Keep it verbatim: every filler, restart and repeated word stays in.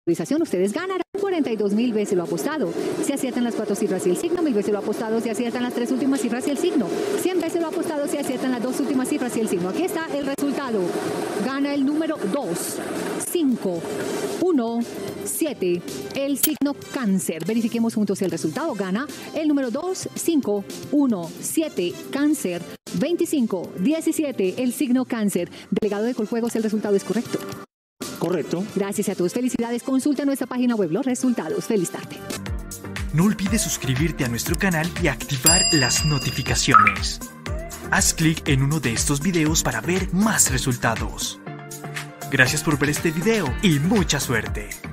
Ustedes ganarán cuarenta y dos mil veces lo apostado. Si aciertan las cuatro cifras y el signo, mil veces lo apostado. Si aciertan las tres últimas cifras y el signo, cien veces lo apostado. Si aciertan las dos últimas cifras y el signo. Aquí está el resultado. Gana el número dos, cinco, uno, siete. El signo Cáncer. Verifiquemos juntos el resultado. Gana el número dos, cinco, uno, siete. Cáncer. veinticinco, diecisiete. El signo Cáncer. Delegado de Coljuegos, el resultado es correcto. Correcto. Gracias a todos. Felicidades. Consulta nuestra página web los resultados. Feliz tarde. No olvides suscribirte a nuestro canal y activar las notificaciones. Haz clic en uno de estos videos para ver más resultados. Gracias por ver este video y mucha suerte.